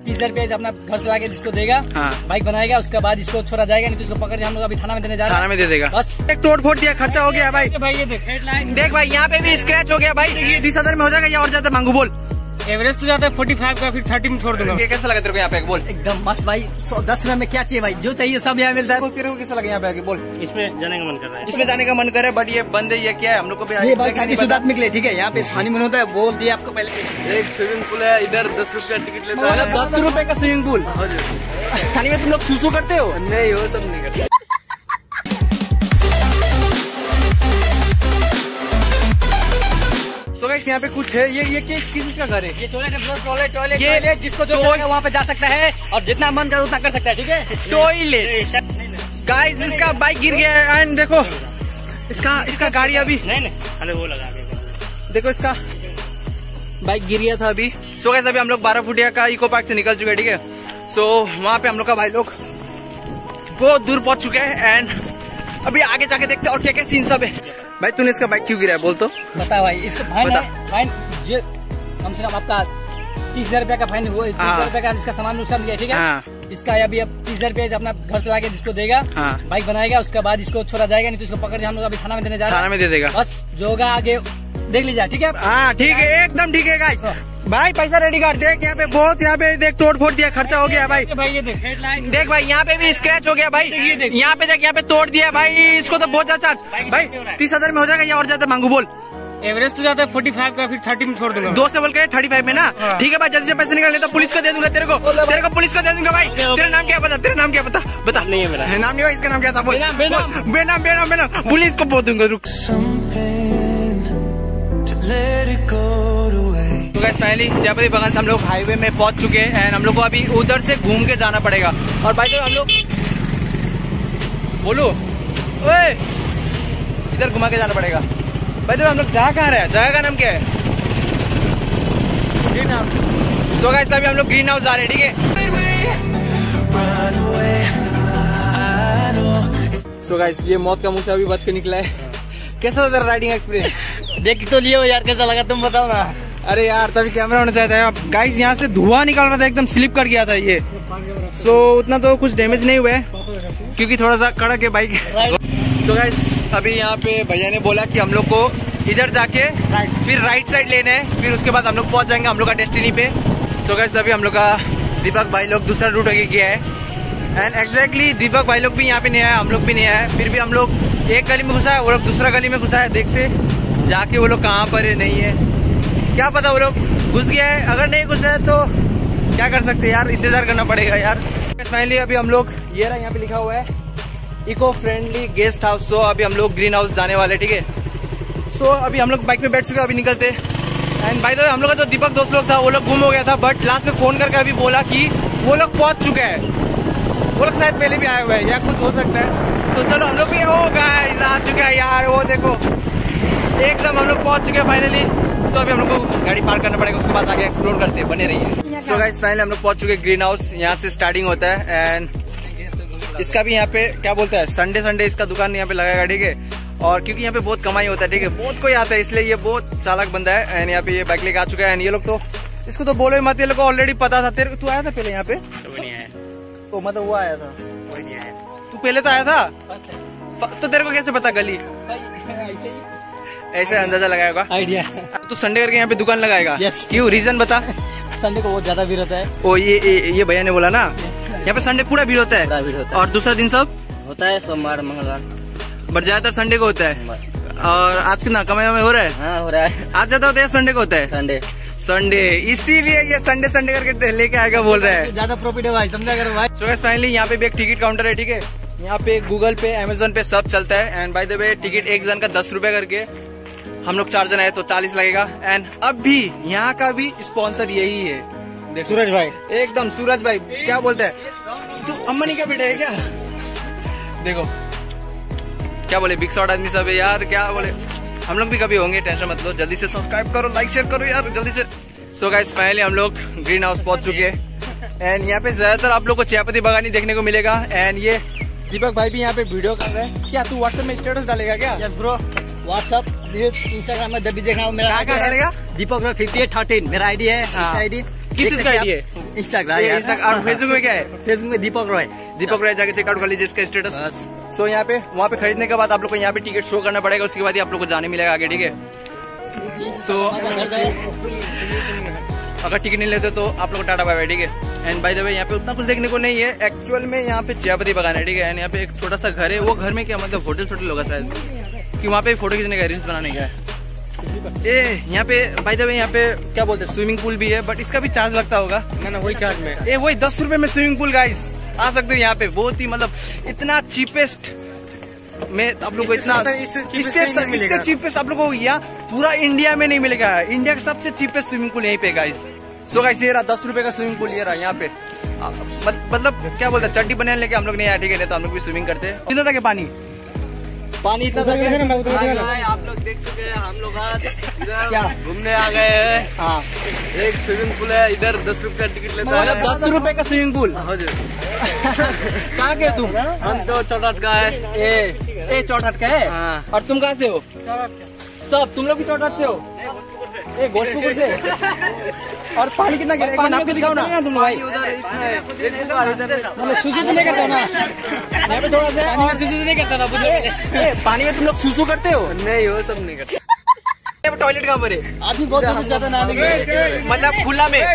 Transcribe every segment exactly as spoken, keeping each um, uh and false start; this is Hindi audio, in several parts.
तीस हजार रुपया अपना घर से लाके जिसको देगा, हाँ। बाइक बनाएगा, उसके बाद इसको छोड़ा जाएगा, नहीं तो इसको पकड़ के हम लोग अभी थाना में देने जा रहे हैं। थाना में दे देगा बस एक तोड़ फोड़ दिया, खर्चा हो गया भाई। भाई ये देख हेडलाइन देख भाई यहाँ पे भी स्क्रैच हो गया भाई। तीस हजार में हो जाएगा या और ज्यादा मांगू? बोल। एवरेज तो जाता है फोर्टी फाइव का, फिर थर्टी में छोड़ दूंगा। ये कैसा लगा तेरे को यहाँ पे? बोल। एकदम मस्त भाई, सौ दस रुपए में क्या चाहिए भाई, जो चाहिए सब यहाँ मिलता है। तेरे को कैसा लगा यहाँ पे आके? बोल। इसमें जाने का मन कर रहा है, इसमें जाने का मन करे, बट ये बंद है, ये क्या है हम लोग को भी ये भाई शादी शुदा के लिए, ठीक है। यहाँ पे हनीमून होता है, बोल दिया आपको पहले। एक स्विमिंग पूल है इधर, दस रुपया टिकट लेता है। दस रुपए का स्विमिंग पूल खाने में तुम लोग सुसु करते हो? नहीं, वो सब नहीं करते। तो गाइस यहाँ पे कुछ है, ये ये किस किस का घर है? ये टॉयलेट टॉयलेट टॉयलेट ये टॉयलेट जिसको जो चाहेगा वहाँ पे जा सकता है और जितना मन करे उतना कर सकता है, ठीक है। टॉयलेट गाइस, इसका बाइक गिर गया है एंड देखो इसका इसका गाड़ी अभी नहीं नहीं, अरे वो लगा देखो इसका बाइक गिर गया था अभी। सो गाइस अभी हम लोग बारह फुटिया का इको पार्क से निकल चुके हैं, ठीक है। सो वहाँ पे हम लोग का भाई लोग बहुत दूर पहुंच चुके हैं एंड अभी आगे जाके देखते हैं और क्या क्या सीन सब है। भाई तूने इसका बाइक क्यों गिरा है? बोल तो बता भाई। इसका फाइन है, फाइन ये कम से कम आपका तीस हजार रुपया का फाइन हुआ, तीस हजार रुपया का इसका सामान नुकसान दिया, ठीक है। हाँ। इसका अभी अब तीस हजार रुपया अपना घर से लाके जिसको देगा, हाँ। बाइक बनाएगा, उसके बाद इसको छोड़ा जाएगा, नहीं तो इसको पकड़ के हम लोग अभी थाना में देने जा रहे हैं। थाना में दे देगा। बस जो होगा आगे देख लीजिए, ठीक है। हाँ ठीक है, एकदम ठीक है गाइस। भाई पैसा रेडी कर। देख यहाँ पे बहुत, यहाँ पे देख तोड़ फोड़ दिया, खर्चा हो गया भाई। भाई ये देख हेडलाइन, देख भाई यहाँ पे भी स्क्रैच हो गया भाई। यहाँ पे देख, यहाँ पे तोड़ दिया भाई, इसको तो बहुत ज्यादा चार्ज। भाई तीस हजार में हो जाएगा या और ज्यादा मांगू? बोल। एवरेज तो जाता है फोर्टी फाइव का, फिर थर्टी में छोड़ दूंगा। दो से बोल के थर्टी फाइव में ना, ठीक है भाई। जल्दी से पैसे निकाल लेता, पुलिस को दे दूंगा तेरे को, तेरे को पुलिस को दे दूंगा भाई। तेरा नाम क्या बता? तेरा नाम क्या बता? बता। नहीं है मेरा नाम नहीं है, इसका नाम क्या था? बोल। बेनाम बेनाम बेनाम बेनाम बेनाम पुलिस को बोल दूंगा, रुक। तो गाइस फाइनली जयपति बगान से हम लोग हाईवे में पहुंच चुके हैं एंड हम लोग को अभी उधर से घूम के जाना पड़ेगा। और भाई तो हम लोग बोलो ओए, इधर घुमा के जाना पड़ेगा भाई। तो हम लोग जा कहाँ रहे हैं? जगह का नाम क्या है? Green house. तो गाइस अभी हम लोग ग्रीन हाउस जा रहे हैं, ठीक है। सो गाइस ये मौत का मुंह से अभी बच के निकला है। कैसा था तेरा राइडिंग एक्सपीरियंस? देख तो लियो यार, कैसा लगा तुम बताओ ना। अरे यार तभी कैमरा होना चाहिए था। गाइस यहाँ से धुआं निकल रहा था, एकदम स्लिप कर गया था ये। सो so, उतना तो कुछ डैमेज नहीं हुआ है क्योंकि थोड़ा सा कड़क है बाइक। सो गाइस अभी यहाँ पे भैया ने बोला कि हम लोग को इधर जाके फिर राइट साइड लेना है, फिर उसके बाद हम लोग पहुंच जाएंगे हम लोग का डेस्टिनी पे। सो so गाइस अभी हम लोग का दीपक भाई लोग दूसरा रूट आगे किया है एंड एग्जैक्टली दीपक भाई लोग भी यहाँ पे नहीं आया, हम लोग भी नहीं आए। फिर भी हम लोग एक गली में घुसा है, वो लोग दूसरा गली में घुसा है। देखते जाके वो लोग कहाँ पर है, नहीं है क्या पता, वो लोग घुस गया है। अगर नहीं घुसा है तो क्या कर सकते हैं यार, इंतजार करना पड़ेगा यार। फाइनली अभी हम लोग ये रहा, यहाँ पे लिखा हुआ है eco friendly guest house. So अभी हम लोग ग्रीन हाउस जाने वाले, ठीक है। सो अभी हम लोग बाइक में बैठ चुके, अभी निकलते। एंड भाई हम लोग का जो दीपक दोस्त लोग था वो लोग गुम हो गया था, बट लास्ट में फोन करके अभी बोला कि वो लोग पहुंच चुके हैं। वो लोग शायद पहले भी आए हुए हैं या कुछ हो सकता है। तो चलो हम लोग भी हो गाइस आ चुके हैं यार, वो देखो एकदम हम लोग पहुंच चुके हैं फाइनली। तो अभी हम लोग को गाड़ी पार्क करना पड़ेगा, उसके बाद आगे एक्सप्लोर करते हैं, बने रहिए। सो गाइस फाइनली हम लोग पहुंच चुके हैं ग्रीन हाउस। यहाँ से स्टार्टिंग होता है एंड इसका भी यहाँ पे क्या बोलता है, संडे संडे इसका दुकान यहाँ पे लगाएगा, ठीक है। और क्योंकि यहाँ पे बहुत कमाई होता है, ठीक है, बहुत कोई आता है, इसलिए ये बहुत चालाक बंदा है। एंड यहाँ पे ये बाइक लेके आ चुका है एंड ये लोग तो इसको तो बोलो ही मत, ये लोग को ऑलरेडी पता था। तेरे तू आया था पहले यहाँ पे? तो मतलब वो आया था, तू पहले तो आया था, तो तेरे को कैसे पता गली? ऐसे अंदाजा लगाएगा आइडिया। तो संडे करके यहाँ पे दुकान लगाएगा? यस। क्यों, रीजन बता। संडे को बहुत ज्यादा भीड़ होता है। ओ ये ये, ये भैया ने बोला ना, यहाँ पे संडे पूरा भीड़ होता है, भीड़ होता है। और दूसरा दिन सब होता है सोमवार मंगलवार, बट ज्यादातर संडे को होता है। और आज कितना कमाई वमाई हो रहा है? हाँ हो रहा है। आज ज्यादा होता है, संडे को होता है? संडे संडे, इसीलिए ये संडे संडे करके लेके आएगा बोल रहा है। ज्यादा प्रॉफिट है भाई, समझा करो भाई। सो गाइस फाइनली यहाँ पे भी एक टिकट काउंटर है, ठीक है। यहाँ पे गूगल पे, अमेजोन पे सब चलता है। And by the way ticket एक जन का दस रुपए करके, हम लोग चार जन आए तो चालीस लगेगा। एंड अब भी यहाँ का भी स्पॉन्सर यही है, देखो सूरज भाई। एकदम सूरज भाई क्या बोलते हैं, तू अम्बानी का बेटा है क्या? देखो क्या बोले, बिग शॉट आदमी सब है यार, क्या बोले। हम लोग भी कभी होंगे, टेंशन मत लो। जल्दी से सब्सक्राइब करो, लाइक शेयर करो यार जल्दी से। सो गाइस फाइनली हम लोग ग्रीन हाउस पहुंच चुके हैं एंड यहाँ पे ज्यादातर आप लोग को चायपत्ती बागानी देखने को मिलेगा। एंड ये दीपक भाई भी यहाँ पे वीडियो कर रहे हैं। क्या तू व्हाट्सएप में स्टेटस डालेगा क्या? यस ब्रो, व्हाट्सएप इंस्टाग्राम में जब भी देखना मेरा क्या डालेगा? दीपक फिफ्टी एट थर्टीन मेरा आईडी है, हाँ। आईडी किस चीज का आईडी है? इंस्टाग्राम और फेसबुक में क्या है? फेसबुक में दीपक रॉय। दीपक राय जाके चेकआउट कर लीजिए इसका स्टेटस। सो यहाँ पे वहाँ पे खरीदने के बाद आप लोग को यहाँ पे टिकट शो करना पड़ेगा, उसके बाद ही आप लोग को जाने मिलेगा आगे, ठीक है। सो अगर टिकट नहीं लेते तो आप लोग को टाटा बाय बाय, ठीक है। एंड बाय द वे यहाँ पे उतना कुछ देखने को नहीं है एक्चुअल में, यहाँ पे चायपत्ती बगान है, ठीक है। एंड यहाँ पे एक छोटा सा घर है, वो घर में क्या मतलब होटल छोटल होगा शायद, कि वहाँ पे फोटो खींचने का, रील्स बनाने का है। ए यहाँ पे बाय द वे यहाँ पे क्या बोलते हैं, स्विमिंग पूल भी है, बट इसका भी चार्ज लगता होगा ना ना वही चार्ज में। ए वही दस रुपए में स्विमिंग पूल गाइस, आ सकते हो यहाँ पे। बहुत ही मतलब इतना चीपेस्ट में आप लोग को, इतना इससे चीपेस्ट आप लोग को यहाँ पूरा इंडिया में नहीं मिलेगा। इंडिया का सबसे चीपेस्ट स्विमिंग पूल यहीं पे गाइस। सो गाइस ये रहा दस रुपए का स्विमिंग पूल, ये रहा यहाँ पे। मतलब क्या बोलते हैं, चड्डी बनियान लेके हम लोग नहीं आए, ठीक है, नहीं तो हम लोग भी स्विमिंग करते हैं। कितना था पानी पानी इतना था? आप लोग देख चुके हैं, हम लोग आज क्या घूमने आ गए हैं। हाँ एक स्विमिंग पूल है इधर, दस रुपए टिकट लेता है। दस रुपए का स्विमिंग पूल? हाँ जी। कहाँ के तुम? हम तो चौटाट का है। ए ए चौटाट का है। हाँ। और तुम कहाँ से हो? सब तुम लोग भी चौटाट से हो? ए भोजपुर से। और पानी कितना गिरा, एक बार नाप के दिखाओ ना तुम भाई। मतलब सुसु से नहीं करते ना यहाँ पे थोड़ा सा? पानी में सुसु नहीं करता ना? पानी में तुम लोग सुसु करते हो? नहीं वो सब नहीं करते। टॉयलेट कहाँ पर है? आदमी बहुत दूर जाता नहाने के लिए, मतलब खुला में?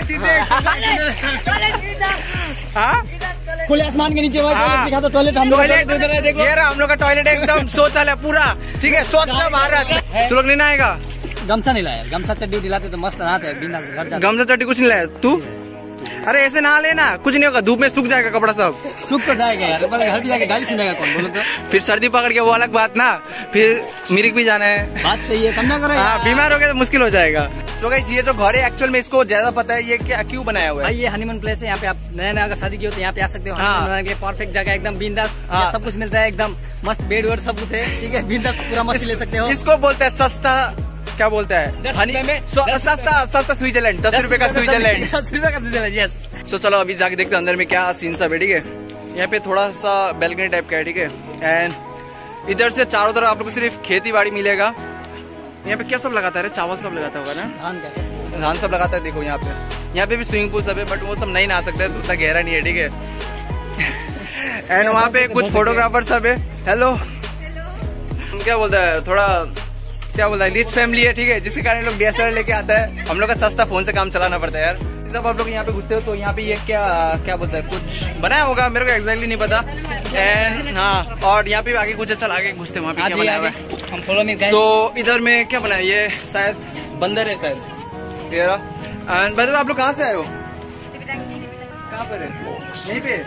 हाँ खुले आसमान के नीचे टॉयलेट दिखा दो। टॉयलेट हम लोग टॉयलेट ये रहा हम लोग का टॉयलेट, एकदम शौचालय पूरा, ठीक है, स्वच्छ भारत। तू लोग नहीं नहाएगा? गमछा नहीं लाया, गमछा चड्डी उठी लाते तो मस्त नहाते हैं बिना घर जाते। गमछा चड्डी कुछ नहीं लाया तू? अरे ऐसे नहा लेना, कुछ नहीं होगा, धूप में सूख जाएगा कपड़ा सब। सूख तो जाएगा यार, पर घर भी जाके गाली सुनेगा कौन, बोलो तो? फिर सर्दी पकड़ के वो अलग बात ना, फिर मिरिक भी जाना है। बात सही है, समझा करो। हाँ बीमार हो गया तो मुश्किल हो जाएगा। तो गाइस ये जो घर है एक्चुअल में इसको ज्यादा पता है ये क्या क्यों बनाया हुआ है। भाई ये हनीमून प्लेस है, यहाँ पे आप नया नया अगर शादी की हो तो यहाँ पे आ सकते हो। हाँ। परफेक्ट जगह, एकदम बिंदास, हाँ। सब कुछ मिलता है, एकदम मस्त बेड वेड सब कुछ है, ठीक है, बिंदास पूरा मस्त ले सकते हो। इसको बोलते हैं सस्ता, क्या बोलता है, हनी सस्ता सस्ता स्विट्जरलैंड, दस रुपए का स्विट्जरलैंड, दस रुपए का स्विट्जरलैंड, यस। तो चलो अभी जाके देखते हैं अंदर में क्या सीन सब है, ठीक है। यहाँ पे थोड़ा सा बैल्कनी टाइप का है, ठीक है। एंड इधर से चारों तरफ आप लोग को सिर्फ खेती बाड़ी मिलेगा। यहाँ पे क्या सब लगाता है? चावल सब लगाता होगा ना? धान का धान सब लगाता है। देखो यहाँ पे यहाँ पे भी स्विमिंग पूल सब है, बट वो सब नहीं नहा सकते, उतना गहरा नहीं है, ठीक है। एंड वहाँ पे कुछ फोटोग्राफर सब है। हेलो, क्या बोलता है, थोड़ा क्या बोलता है, रिच फैमिली है, ठीक है, जिसके कारण लोग डीएसएलआर लेके आता है। हम लोग का सस्ता फोन से काम चलाना पड़ता है यार। जब आप लोग यहाँ पे घुसते हो तो यहाँ पे ये क्या क्या बोलता है, कुछ बनाया होगा, मेरे को एग्जैक्टली नहीं पता। एंड हाँ, और यहाँ पे आगे कुछ चल आगे घुसते वहाँ पे क्या बनाया हुआ है, हम फॉलो में गए। तो इधर में क्या बनाया, ये शायद बंदर है शायद। एंड भाई आप लोग कहाँ से आए हो? कहाँ पर है? यहीं पे?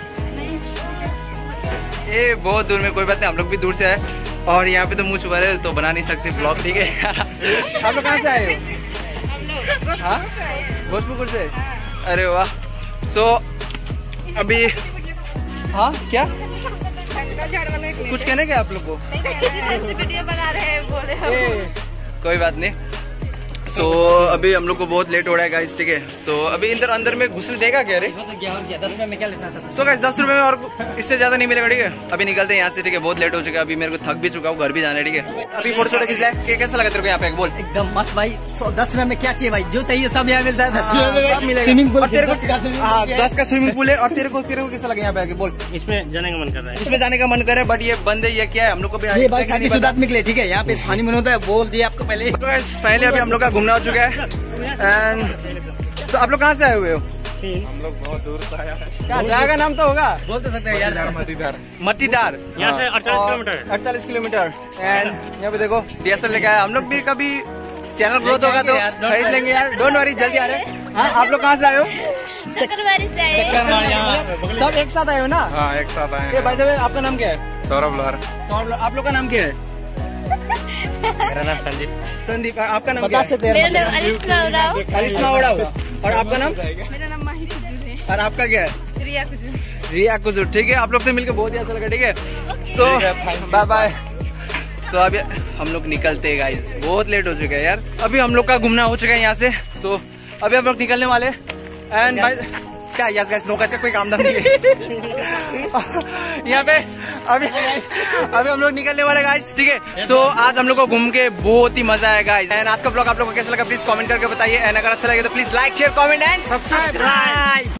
ए बहुत दूर में, कोई बात नहीं, हम लोग भी दूर से आए। और यहाँ पे तो मुझ पर है तो बना नहीं सकते ब्लॉग, ठीक है। आप लोग कहाँ से आए हो? हाँ भोजपुर से। अरे वाह। सो अभी हाँ क्या कुछ कहने क्या आप लोग को? वीडियो बना रहे हैं, बोले हम। कोई बात नहीं। सो so, अभी हम लोग को बहुत लेट हो रहा है गाइस, ठीक है। सो so, अभी इंदर अंदर में घुसने देगा क्या रे? दस रुपए में क्या लेना था? सो गाइस दस रुपए में और इससे ज्यादा नहीं मिलेगा, ठीक है। अभी निकलते हैं यहाँ से, ठीक है, बहुत लेट हो चुका है, अभी मेरे को थक भी चुका हूँ, घर भी जाना है, ठीक है। अभी फोटो शोटो खींच लाए, कैसा लगा तेरे को यहाँ पे बोल? एकदम मस्त भाई। सौ दस रुपए में क्या चाहिए भाई, जो चाहिए सब यहाँ मिलता है। सब मिलेगा। स्विमिंग पूल, तेरे को हाँ दस का स्विमिंग पूल है। और तेरे को तेरे को कैसा लगा यहाँ पे आके बोल? इसमें जाने का मन कर रहा है, इसमें जाने का मन कर रहा है, बट ये बंद है, ये क्या है हम लोग को भी भाई शादीशुदा आदमी के लिए, ठीक है। यहाँ पे हनीमून होता है, बोल दिया आपको पहले। पहले अभी हम लोग का घूमना हो चुका है। एंड so, आप लोग कहाँ से आए हुए हो? हम लोग बहुत दूर से आया है। क्या जगह का नाम तो होगा? बोल तो सकते हैं यार, मटीदार। मटीदार यहाँ से अड़तालीस किलोमीटर अड़तालीस किलोमीटर। एंड यहाँ पे देखो डीएसएल लेके आया। हम लोग भी कभी चैनल ग्रोथ होगा तो खरीद लेंगे यार, डोंट वरी, जल्दी आ रहे हैं। हाँ आप लोग कहाँ से आए हो? चक्रवारी से आए। सब एक साथ आए हो ना? हाँ एक साथ आए ये भाई साहब आपका नाम क्या है? सौरभ लोहार। सौरभ, आप लोग का नाम क्या है? मेरा नाम संदीप। संदीप, आपका नाम क्या है? मेरा नाम अलिस्मा उराव। करिश्मा उराव। और आपका नाम? मेरा नाम माही कुजूर है। और आपका क्या है? रिया कुजूर। रिया कुजूर, ठीक है। आप लोग से मिलकर बहुत ही अच्छा लगा, ठीक है। सो बाय बाय। सो अभी हम लोग निकलते हैं गाइस, बहुत लेट हो चुका है यार। अभी हम लोग का घूमना हो चुका है यहाँ से। सो अभी हम लोग निकलने वाले। एंड भाई क्या यस गाइस नो का कोई काम धाम नहीं है। यहाँ पे अभी अभी हम लोग निकलने वाले गाइस, ठीक है। सो आज हम लोग को घूम के बहुत ही मजा आया गाइस। एंड आज का ब्लॉग आप लोगों को कैसा लगा प्लीज कमेंट करके बताइए। एंड अगर अच्छा लगे तो please like share comment and subscribe.